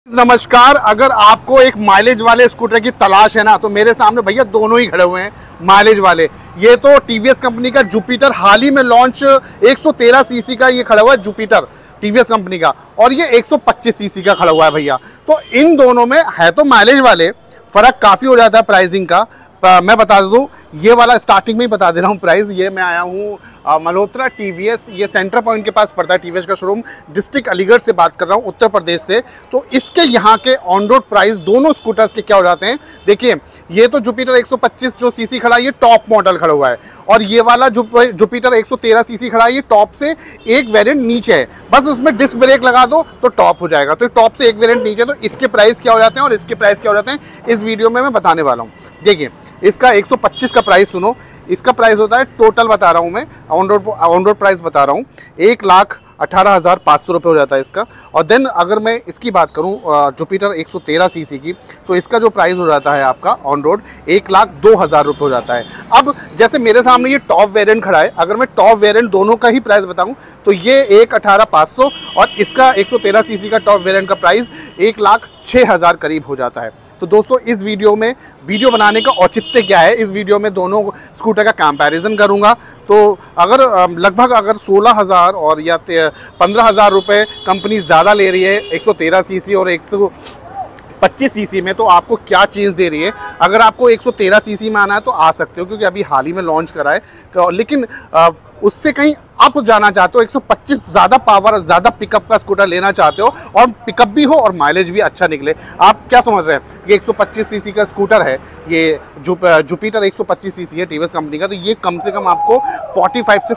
नमस्कार। अगर आपको एक माइलेज वाले स्कूटर की तलाश है ना, तो मेरे सामने भैया दोनों ही खड़े हुए हैं माइलेज वाले। ये तो टीवीएस कंपनी का जुपिटर हाल ही में लॉन्च 113 सीसी का ये खड़ा हुआ है जुपिटर टीवीएस कंपनी का, और ये 125 सीसी का खड़ा हुआ है भैया। तो इन दोनों में है तो माइलेज वाले, फर्क काफ़ी हो जाता है प्राइसिंग का। मैं बता दूं, ये वाला स्टार्टिंग में ही बता दे रहा हूँ प्राइस। ये मैं आया हूँ मल्होत्रा टीवीएस, ये सेंटर पॉइंट के पास पड़ता है टीवीएस का शोरूम। डिस्ट्रिक्ट अलीगढ़ से बात कर रहा हूँ, उत्तर प्रदेश से। तो इसके यहाँ के ऑन रोड प्राइस दोनों स्कूटर्स के क्या हो जाते हैं, देखिए। ये तो जुपिटर 125 जो सीसी खड़ा है, ये टॉप मॉडल खड़ा हुआ है, और ये वाला जुपिटर 113 सीसी खड़ा है, ये टॉप से एक वेरिएंट नीचे है। बस उसमें डिस्क ब्रेक लगा दो तो टॉप हो जाएगा। तो टॉप से एक वेरिएंट नीचे, तो इसके प्राइस क्या हो जाते हैं और इसके प्राइस क्या हो जाते हैं, इस वीडियो में मैं बताने वाला हूँ। देखिए, इसका 125 का प्राइस सुनो। इसका प्राइस होता है, टोटल बता रहा हूँ मैं, ऑन रोड प्राइस बता रहा हूँ, 1,18,500 रुपये हो जाता है इसका। और देन अगर मैं इसकी बात करूँ जुपिटर 113 सीसी की, तो इसका जो प्राइस हो जाता है आपका ऑन रोड 1,02,000 रुपये हो जाता है। अब जैसे मेरे सामने ये टॉप वेरिएंट खड़ा है, अगर मैं टॉप वेरिएंट दोनों का ही प्राइस बताऊँ तो ये 1,18,500 और इसका 113 सीसी का टॉप वेरिएंट का प्राइस 1,06,000 करीब हो जाता है। तो दोस्तों, इस वीडियो में वीडियो बनाने का औचित्य क्या है, इस वीडियो में दोनों स्कूटर का कंपैरिजन करूंगा। तो अगर लगभग अगर 16,000 और या 15,000 रुपये कंपनी ज़्यादा ले रही है 113 सीसी और 125 सीसी में, तो आपको क्या चीज़ दे रही है। अगर आपको 113 सीसी में आना है तो आ सकते हो, क्योंकि अभी हाल ही में लॉन्च करा है। लेकिन उससे कहीं आप जाना चाहते हो, 125 ज़्यादा पावर, ज़्यादा पिकअप का स्कूटर लेना चाहते हो, और पिकअप भी हो और माइलेज भी अच्छा निकले। आप क्या समझ रहे हैं, ये 125 सीसी का स्कूटर है, ये जुपिटर 125 सीसी है टीवीएस कंपनी का। तो ये कम से कम आपको 45 से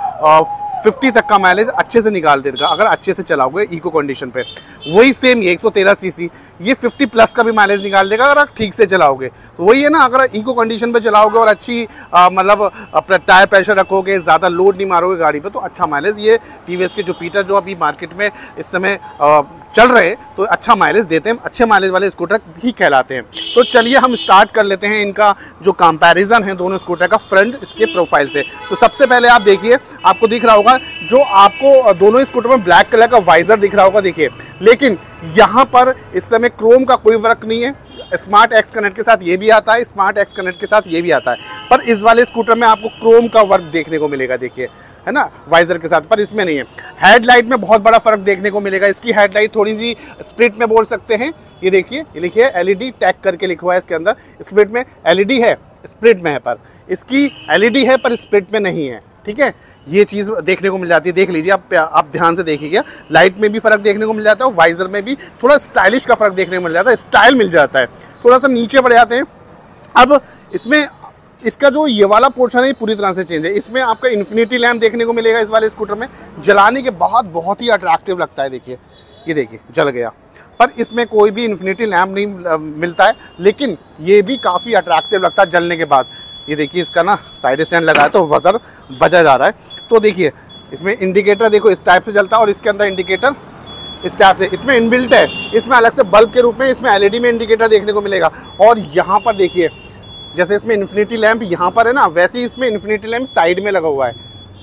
50 तक का माइलेज अच्छे से निकाल देगा, अगर अच्छे से चलाओगे इको कंडीशन पे। वही सेम ये 113 सीसी, ये 50 प्लस का भी माइलेज निकाल देगा अगर आप ठीक से चलाओगे। तो वही है ना, अगर इको कंडीशन पे चलाओगे और अच्छी मतलब टायर प्रेशर रखोगे, ज़्यादा लोड नहीं मारोगे गाड़ी पे, तो अच्छा माइलेज ये टीवीएस के जुपिटर जो अभी मार्केट में इस समय चल रहे, तो अच्छा माइलेज देते हैं, अच्छे माइलेज वाले स्कूटर भी कहलाते हैं। तो चलिए हम स्टार्ट कर लेते हैं इनका जो कंपैरिजन है दोनों स्कूटर का फ्रंट इसके प्रोफाइल से। तो सबसे पहले आप देखिए, आपको दिख रहा होगा जो आपको दोनों स्कूटर में ब्लैक कलर का वाइजर दिख रहा होगा, देखिए। लेकिन यहाँ पर इस समय क्रोम का कोई वर्क नहीं है। स्मार्ट एक्स कनेक्ट के साथ ये भी आता है, स्मार्ट एक्स कनेक्ट के साथ ये भी आता है, पर इस वाले स्कूटर में आपको क्रोम का वर्क देखने को मिलेगा, देखिए, है ना, वाइजर के साथ, पर इसमें नहीं है। हेडलाइट में बहुत बड़ा फर्क देखने को मिलेगा। इसकी हेडलाइट थोड़ी सी स्प्लिट में बोल सकते हैं। ये देखिए, ये लिखिए एलईडी टैग करके लिखा हुआ है इसके अंदर। स्प्लिट में एलईडी है, स्प्लिट में है, पर इसकी एलईडी है पर स्प्लिट में नहीं है, ठीक है। ये चीज़ देखने को मिल जाती है, देख लीजिए आप ध्यान से देखिएगा। लाइट में भी फ़र्क देखने को मिल जाता है, वाइजर में भी थोड़ा स्टाइलिश का फ़र्क देखने को मिल जाता है, स्टाइल मिल जाता है, थोड़ा सा नीचे बढ़ जाते हैं। अब इसमें इसका जो ये वाला पोर्शन है ये पूरी तरह से चेंज है। इसमें आपका इन्फिनिटी लैम्प देखने को मिलेगा इस वाले स्कूटर में, जलाने के बाद बहुत ही अट्रैक्टिव लगता है। देखिए, ये देखिए जल गया, पर इसमें कोई भी इन्फिनिटी लैम्प नहीं मिलता है, लेकिन ये भी काफ़ी अट्रैक्टिव लगता है जलने के बाद। ये देखिए, इसका ना साइड स्टैंड लगा है तो वजर बजा जा रहा है। तो देखिए, इसमें इंडिकेटर देखो इस टाइप से जलता है, और इसके अंदर इंडिकेटर इस टाइप से इसमें इनबिल्ट है। इसमें अलग से बल्ब के रूप में इसमें एलईडी में इंडिकेटर देखने को मिलेगा। और यहाँ पर देखिए, जैसे इसमें इन्फिनिटी लैंप यहाँ पर है ना, वैसे ही इसमें इन्फिनिटी लैंप साइड में लगा हुआ है,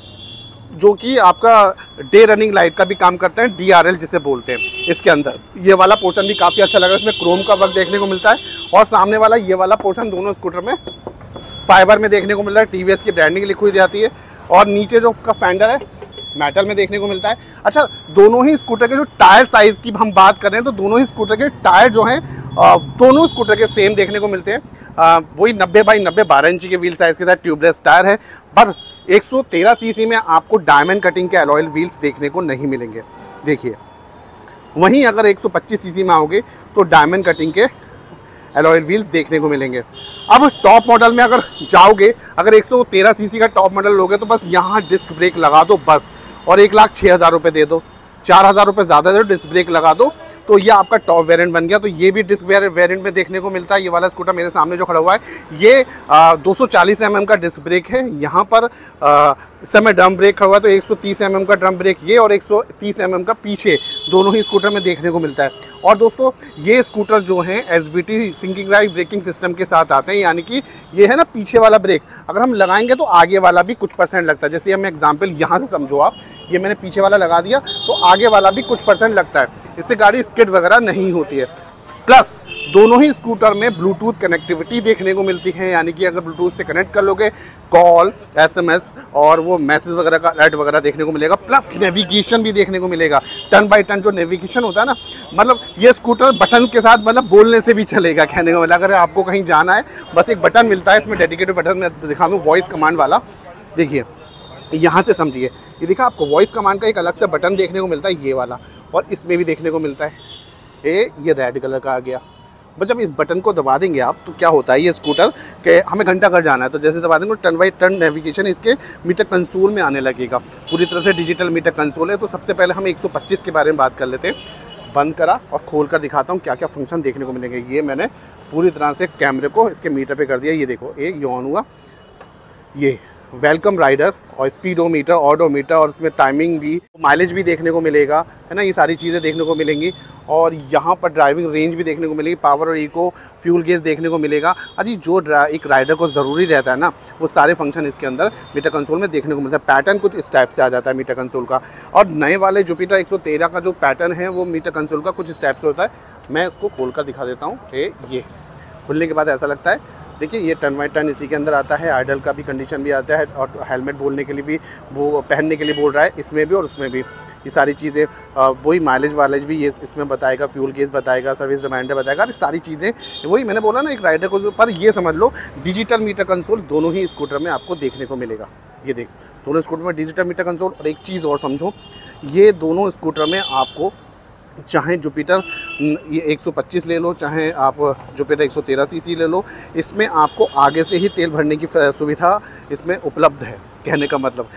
जो कि आपका डे रनिंग लाइट का भी काम करते हैं, DRL जिसे बोलते हैं। इसके अंदर ये वाला पोर्शन भी काफ़ी अच्छा लगा, इसमें क्रोम का वर्क देखने को मिलता है। और सामने वाला ये वाला पोर्शन दोनों स्कूटर में फाइबर में देखने को मिल रहा है, टीवीएस की ब्रांडिंग लिखी हुई जाती है। और नीचे जो उसका फेंडर है मेटल में देखने को मिलता है। अच्छा, दोनों ही स्कूटर के जो टायर साइज़ की हम बात कर रहे हैं, तो दोनों ही स्कूटर के टायर जो हैं दोनों स्कूटर के सेम देखने को मिलते हैं। वही 90 बाई 90 12 इंची के व्हील साइज़ के साथ ट्यूबलेस टायर है। पर 113 सीसी में आपको डायमंड कटिंग के अलॉय व्हील्स देखने को नहीं मिलेंगे, देखिए। वहीं अगर 125 सीसी में आओगे तो डायमंड कटिंग के अलॉय व्हील्स देखने को मिलेंगे। अब टॉप मॉडल में अगर जाओगे, अगर 113 सीसी का टॉप मॉडल लोगे, तो बस यहाँ डिस्क ब्रेक लगा दो बस, और 1,06,000 रुपये दे दो, 4,000 रुपये ज़्यादा दे दो, डिस्क ब्रेक लगा दो, तो ये आपका टॉप वेरिएंट बन गया। तो ये भी डिस्क वेरिएंट में देखने को मिलता है। ये वाला स्कूटर मेरे सामने जो खड़ा हुआ है, ये 240 mm का डिस्क ब्रेक है। यहाँ पर इस समय ड्रम ब्रेक खड़ा हुआ है, तो 130 mm का ड्रम ब्रेक ये, और 130 mm का पीछे, दोनों ही स्कूटर में देखने को मिलता है। और दोस्तों ये स्कूटर जो हैं SBT सिंक्रोनाइज्ड ब्रेकिंग सिस्टम के साथ आते हैं, यानी कि ये है ना पीछे वाला ब्रेक अगर हम लगाएंगे तो आगे वाला भी कुछ परसेंट लगता है। जैसे हम एग्जांपल यहाँ से समझो आप, ये मैंने पीछे वाला लगा दिया तो आगे वाला भी कुछ परसेंट लगता है, इससे गाड़ी स्किड वगैरह नहीं होती है। प्लस दोनों ही स्कूटर में ब्लूटूथ कनेक्टिविटी देखने को मिलती है, यानी कि अगर ब्लूटूथ से कनेक्ट कर लोगे कॉल, SMS और वो मैसेज वगैरह का अलर्ट वगैरह देखने को मिलेगा। प्लस नेविगेशन भी देखने को मिलेगा, टर्न बाय टर्न जो नेविगेशन होता है ना, मतलब ये स्कूटर बटन के साथ मतलब बोलने से भी चलेगा। कहने को मिला अगर आपको कहीं जाना है बस एक बटन मिलता है, इसमें डेडिकेटेड बटन मैं दिखा दूँ वॉइस कमांड वाला, देखिए यहाँ से समझिए, ये देखा आपको वॉइस कमांड का एक अलग से बटन देखने को मिलता है ये वाला, और इसमें भी देखने को मिलता है ये रेड कलर का आ गया। बस जब इस बटन को दबा देंगे आप तो क्या होता है, ये स्कूटर के हमें घंटा घर जाना है तो जैसे दबा देंगे टर्न बाई टर्न नेविगेशन इसके मीटर कंसोल में आने लगेगा, पूरी तरह से डिजिटल मीटर कंसोल है। तो सबसे पहले हम 125 के बारे में बात कर लेते हैं। बंद करा और खोल कर दिखाता हूँ क्या क्या फंक्शन देखने को मिलेंगे। ये मैंने पूरी तरह से कैमरे को इसके मीटर पे कर दिया, ये देखो ये ऑन हुआ, ये वेलकम राइडर और स्पीडोमीटर, ऑडोमीटर और उसमें टाइमिंग भी, माइलेज भी देखने को मिलेगा, है ना, ये सारी चीज़ें देखने को मिलेंगी। और यहाँ पर ड्राइविंग रेंज भी देखने को मिलेगी, पावर और इको, फ्यूल गेज देखने को मिलेगा। अजी जो एक राइडर को ज़रूरी रहता है ना वो सारे फंक्शन इसके अंदर मीटर कंसोल में देखने को मिलता है। पैटर्न कुछ इस टाइप से आ जाता है मीटर कंसोल का, और नए वाले जुपिटर 113 का जो पैटर्न है वो मीटर कंसोल का कुछ इस टाइप से होता है। मैं उसको खोल कर दिखा देता हूँ। ये खुलने के बाद ऐसा लगता है, देखिए ये टर्न बाई टर्न इसी के अंदर आता है, आइडल का भी कंडीशन भी आता है, और हेलमेट बोलने के लिए भी वो पहनने के लिए बोल रहा है, इसमें भी और उसमें भी ये सारी चीज़ें। वही माइलेज वाइलेज भी ये इसमें बताएगा, फ्यूल गेज बताएगा, सर्विस रिमाइंडर बताएगा, ये सारी चीज़ें वही मैंने बोला ना एक राइडर को। पर ये समझ लो डिजिटल मीटर कंसोल दोनों ही स्कूटर में आपको देखने को मिलेगा। ये देख दोनों स्कूटर में डिजिटल मीटर कंसोल। और एक चीज़ और समझो, ये दोनों स्कूटर में आपको चाहे जुपिटर ये 125 ले लो, चाहे आप जुपिटर 113 सीसी ले लो, इसमें आपको आगे से ही तेल भरने की सुविधा इसमें उपलब्ध है। कहने का मतलब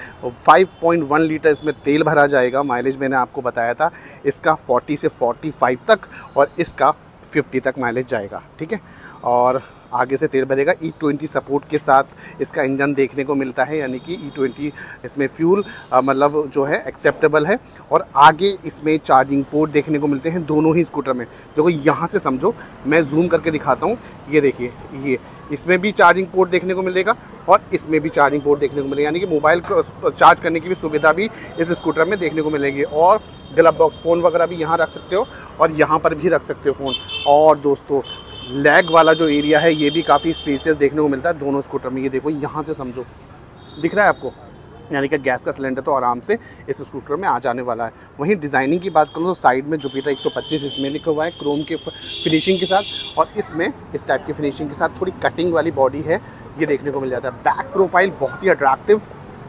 5.1 लीटर इसमें तेल भरा जाएगा। माइलेज मैंने आपको बताया था इसका 40 से 45 तक, और इसका 50 तक माइलेज जाएगा, ठीक है। और आगे से तेल भरेगा। E20 सपोर्ट के साथ इसका इंजन देखने को मिलता है, यानी कि E20 इसमें फ्यूल मतलब जो है एक्सेप्टेबल है। और आगे इसमें चार्जिंग पोर्ट देखने को मिलते हैं दोनों ही स्कूटर में। देखो यहाँ से समझो, मैं जूम करके दिखाता हूँ, ये देखिए ये इसमें भी चार्जिंग पोर्ट देखने को मिलेगा और इसमें भी चार्जिंग पोर्ट देखने को मिलेगा, यानी कि मोबाइल को चार्ज करने की भी सुविधा भी इस स्कूटर में देखने को मिलेगी। और ग्लव बॉक्स, फ़ोन वगैरह भी यहाँ रख सकते हो और यहाँ पर भी रख सकते हो फ़ोन। और दोस्तों लैग वाला जो एरिया है ये भी काफ़ी स्पेसियस देखने को मिलता है दोनों स्कूटर में। ये देखो यहाँ से समझो, दिख रहा है आपको, यानी कि गैस का सिलेंडर तो आराम से इस स्कूटर में आ जाने वाला है। वहीं डिज़ाइनिंग की बात करूँ तो साइड में जुपिटर 125 इसमें लिखा हुआ है क्रोम के फिनिशिंग के साथ, और इसमें इस टाइप की फिनिशिंग के साथ थोड़ी कटिंग वाली बॉडी है, ये देखने को मिल जाता है। बैक प्रोफाइल बहुत ही अट्रैक्टिव,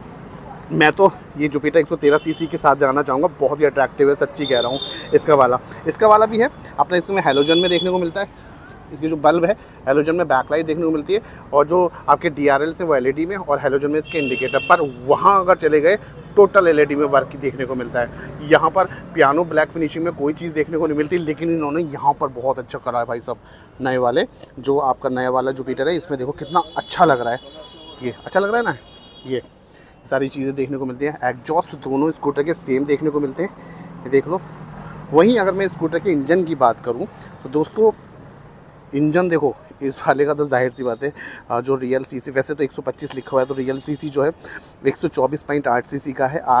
मैं तो ये जुपिटर 113 सीसी के साथ जाना चाहूँगा, बहुत ही अट्रैक्टिव है, सच्ची कह रहा हूँ। इसका वाला भी है अपना, इसमें हेलोजन में देखने को मिलता है। इसकी जो बल्ब है हेलोजन में बैकलाइट देखने को मिलती है, और जो आपके DRL से वो LED में, और हेलोजन में इसके इंडिकेटर। पर वहाँ अगर चले गए टोटल LED में वर्क देखने को मिलता है। यहाँ पर पियानो ब्लैक फिनिशिंग में कोई चीज़ देखने को नहीं मिलती, लेकिन इन्होंने यहाँ पर बहुत अच्छा करा है भाई साहब। नए वाले जो आपका नया वाला जुपिटर है इसमें देखो कितना अच्छा लग रहा है, ये अच्छा लग रहा है ना, ये सारी चीज़ें देखने को मिलती हैं। एग्जॉस्ट दोनों स्कूटर के सेम देखने को मिलते हैं, ये देख लो। वहीं अगर मैं स्कूटर के इंजन की बात करूं तो दोस्तों इंजन देखो इस वाले का तो जाहिर सी बात है, जो रियल सीसी, वैसे तो 125 लिखा हुआ है तो रियल सीसी जो है 124.8 सीसी का है,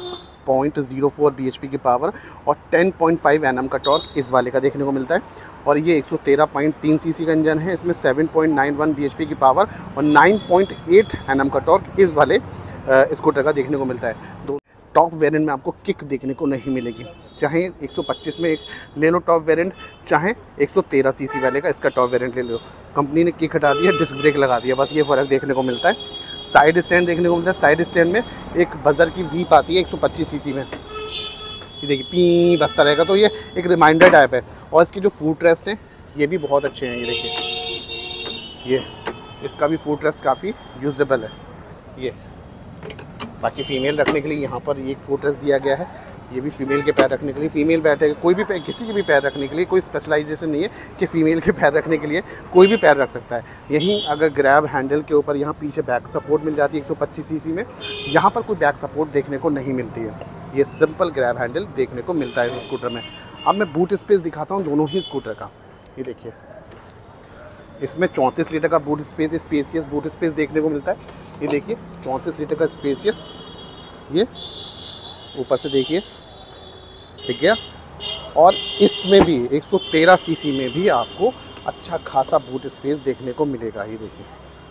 8.04 bhp की पावर और 10.5 Nm का टॉर्क इस वाले का देखने को मिलता है। और ये 113.3 सीसी का इंजन है, इसमें 7.91 bhp की पावर और 9.8 Nm का टॉर्क इस वाले स्कूटर का देखने को मिलता है। दो टॉप वेरिएंट में आपको किक देखने को नहीं मिलेगी, चाहे 125 में एक ले लो टॉप वेरिएंट, चाहे 113 सीसी वाले का इसका टॉप वेरिएंट ले लो। कंपनी ने किक हटा दी है, डिस्क ब्रेक लगा दिया, बस ये फ़र्क देखने को मिलता है। साइड स्टैंड देखने को मिलता है, साइड स्टैंड में एक बजर की बीप आती है 125 सीसी में, ये देखिए पी बजता रहेगा, तो ये एक रिमाइंडर टाइप है। और इसकी जो फुट रेस्ट है ये भी बहुत अच्छे हैं, ये देखिए, ये इसका भी फुट रेस्ट काफ़ी यूजेबल है। ये बाकी फ़ीमेल रखने के लिए यहाँ पर एक फुट रेस्ट दिया गया है, ये भी फीमेल के पैर रखने के लिए, फीमेल बैठे कोई भी किसी के भी पैर रखने के लिए कोई स्पेशलाइजेशन नहीं है कि फ़ीमेल के पैर रखने के लिए कोई भी पैर रख सकता है। यहीं अगर ग्रैब हैंडल के ऊपर यहाँ पीछे बैक सपोर्ट मिल जाती है 125 सीसी में, यहाँ पर कोई बैक सपोर्ट देखने को नहीं मिलती है, ये सिंपल ग्रैब हैंडल देखने को मिलता है इस स्कूटर में। अब मैं बूट स्पेस दिखाता हूँ दोनों ही स्कूटर का। ये देखिए, इसमें 34 लीटर का boot space, spacious boot space देखने को मिलता है। ये देखिए 34 लीटर का स्पेसियस, ये ऊपर से देखिए, ठीक है। और इसमें भी 113 सीसी में भी आपको अच्छा खासा बूट स्पेस देखने को मिलेगा। ये देखिए,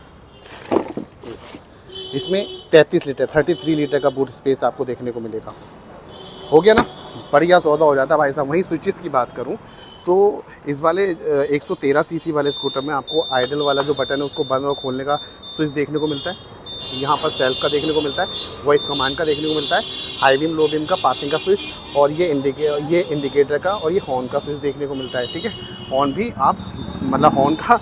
इसमें 33 लीटर का बूट स्पेस आपको देखने को मिलेगा। हो गया ना, बढ़िया सौदा हो जाता है भाई साहब। वहीं स्विचेस की बात करूं तो इस वाले 113 सीसी वाले स्कूटर में आपको आइडल वाला जो बटन है उसको बंद और खोलने का स्विच देखने को मिलता है। यहाँ पर सेल्फ का देखने को मिलता है, वॉइस कमांड का देखने को मिलता है, हाई बीम लो बीम का पासिंग का स्विच, और ये इंडिकेटर का और ये हॉर्न का स्विच देखने को मिलता है, ठीक है। हॉर्न भी आप मतलब हॉर्न का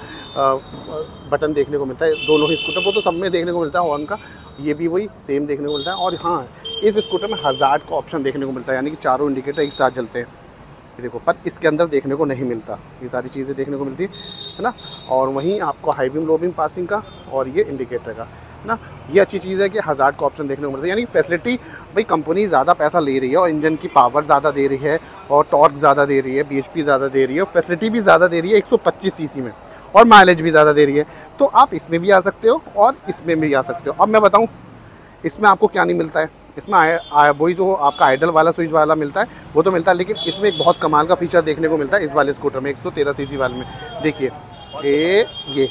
बटन देखने को मिलता है दोनों ही स्कूटर, वो तो सब में देखने को मिलता है हॉर्न का, ये भी वही सेम देखने को मिलता है। और हाँ, इस स्कूटर में हज़ार्ड का ऑप्शन देखने को मिलता है, यानी कि चारों इंडिकेटर एक साथ जलते हैं। ये देखो, पर इसके अंदर देखने को नहीं मिलता। ये सारी चीज़ें देखने को मिलती है ना। और वहीं आपको high beam low beam passing का और ये इंडिकेटर का ना, ये अच्छी चीज़ है कि हज़ार्ड का ऑप्शन देखने को मिलता है। यानी फैसिलिटी भाई कंपनी ज़्यादा पैसा ले रही है और इंजन की पावर ज़्यादा दे रही है और टॉर्क ज़्यादा दे रही है, BHP ज़्यादा दे रही है और फैसिलिटी भी ज़्यादा दे रही है 125 सीसी में, और माइलेज भी ज़्यादा दे रही है। तो आप इसमें भी आ सकते हो और इसमें भी आ सकते हो। अब मैं बताऊँ इसमें आपको क्या नहीं मिलता है। इसमें वही जो आपका आइडल वाला स्विच वाला मिलता है वो तो मिलता है, लेकिन इसमें एक बहुत कमाल का फीचर देखने को मिलता है इस वाले स्कूटर में 113 सीसी वाले में। देखिए ये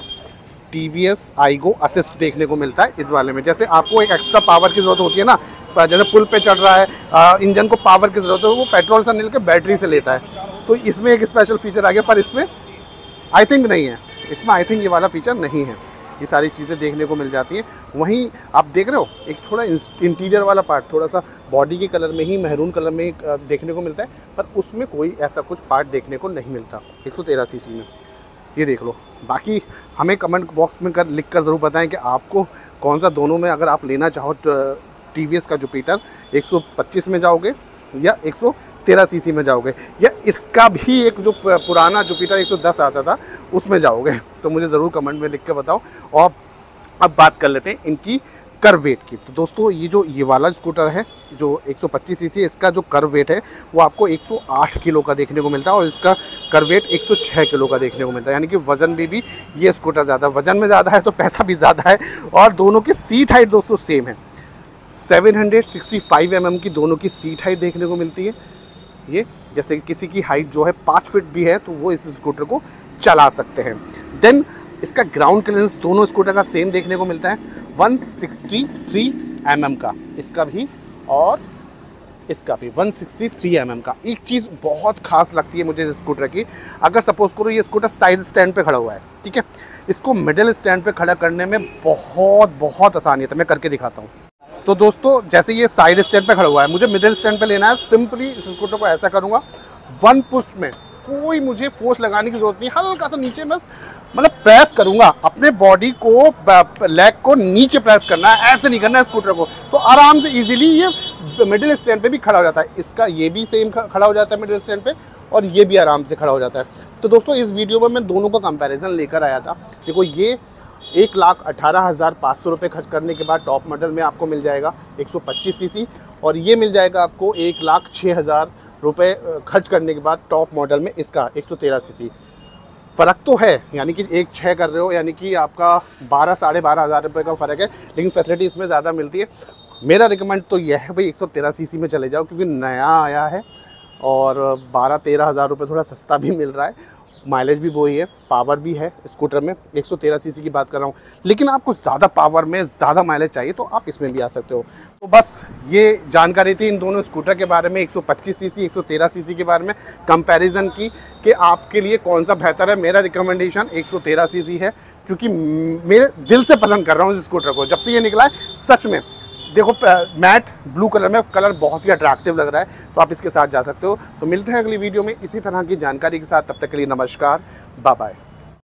TVS iGo असिस्ट देखने को मिलता है इस वाले में। जैसे आपको एक एक्स्ट्रा पावर की ज़रूरत होती है ना, जैसे पुल पे चढ़ रहा है, इंजन को पावर की ज़रूरत है, वो पेट्रोल से नहीं के बैटरी से लेता है, तो इसमें एक स्पेशल फीचर आ गया। पर इसमें आई थिंक नहीं है, इसमें आई थिंक ये वाला फीचर नहीं है। ये सारी चीज़ें देखने को मिल जाती हैं। वहीं आप देख रहे हो एक थोड़ा इंटीरियर वाला पार्ट थोड़ा सा बॉडी के कलर में ही, मैरून कलर में ही देखने को मिलता है, पर उसमें कोई ऐसा कुछ पार्ट देखने को नहीं मिलता 113 सीसी में। ये देख लो। बाकी हमें कमेंट बॉक्स में लिख कर ज़रूर बताएं कि आपको कौन सा दोनों में, अगर आप लेना चाहो TVS का जुपिटर 125 में जाओगे या 113 सीसी में जाओगे, या इसका भी एक जो पुराना जुपिटर 110 आता था उसमें जाओगे, तो मुझे ज़रूर कमेंट में लिख के बताओ। और अब बात कर लेते हैं इनकी कर्व वेट की। तो दोस्तों ये वाला स्कूटर है जो 125 सीसी, इसका जो कर्व वेट है वो आपको 108 किलो का देखने को मिलता है, और इसका कर्व वेट 106 किलो का देखने को मिलता है। यानी कि वज़न में भी ये स्कूटर ज़्यादा, वज़न में ज़्यादा है तो पैसा भी ज़्यादा है। और दोनों की सीट हाइट दोस्तों सेम है, 765 mm की दोनों की सीट हाइट देखने को मिलती है। ये जैसे किसी की हाइट जो है 5 फीट भी है तो वो इस स्कूटर को चला सकते हैं। देन इसका ग्राउंड क्लियरेंस दोनों स्कूटर का सेम देखने को मिलता है, 163 mm का इसका भी और इसका भी 163 mm का। एक चीज़ बहुत खास लगती है मुझे इस स्कूटर की, अगर सपोज करो ये स्कूटर साइड स्टैंड पे खड़ा हुआ है, ठीक है, इसको मिडिल स्टैंड पे खड़ा करने में बहुत आसानी है। मैं करके दिखाता हूँ। तो दोस्तों जैसे ये साइड स्टैंड पे खड़ा हुआ है, मुझे मिडिल स्टैंड पे लेना है, सिंपली इस स्कूटर को ऐसा करूँगा, 1 पुश में, कोई मुझे फोर्स लगाने की जरूरत नहीं, हल्का सा नीचे बस मतलब प्रेस करूंगा, अपने बॉडी को, लेग को नीचे प्रेस करना है, ऐसे नहीं करना है स्कूटर को, तो आराम से इजीली ये मिडिल स्टैंड पे भी खड़ा हो जाता है। इसका ये भी सेम खड़ा हो जाता है मिडिल स्टैंड पे, और ये भी आराम से खड़ा हो जाता है। तो दोस्तों इस वीडियो में मैं दोनों का कंपैरिजन लेकर आया था। देखो ये 1,18,500 रुपये खर्च करने के बाद टॉप मॉडल में आपको मिल जाएगा 125 सीसी, और ये मिल जाएगा आपको 1,06,000 रुपये खर्च करने के बाद टॉप मॉडल में इसका 113 सीसी। फ़र्क तो है, यानी कि 1,6 कर रहे हो, यानी कि आपका 12-12,500 हज़ार रुपये का फ़र्क है, लेकिन फैसिलिटी इसमें ज़्यादा मिलती है। मेरा रिकमेंड तो यह है भाई 113 सीसी में चले जाओ, क्योंकि नया आया है और 12-13 हज़ार रुपये थोड़ा सस्ता भी मिल रहा है, माइलेज भी वही है, पावर भी है स्कूटर में। 113 सीसी की बात कर रहा हूँ, लेकिन आपको ज़्यादा पावर में ज़्यादा माइलेज चाहिए तो आप इसमें भी आ सकते हो। तो बस ये जानकारी थी इन दोनों स्कूटर के बारे में, 125 सीसी 113 सीसी के बारे में कंपैरिजन की कि आपके लिए कौन सा बेहतर है। मेरा रिकमेंडेशन 113 सीसी है, क्योंकि मेरे दिल से पसंद कर रहा हूँ इस स्कूटर को। जब से ये निकला है सच में, देखो मैट ब्लू कलर में, कलर बहुत ही अट्रैक्टिव लग रहा है, तो आप इसके साथ जा सकते हो। तो मिलते हैं अगली वीडियो में इसी तरह की जानकारी के साथ, तब तक के लिए नमस्कार, बाय बाय।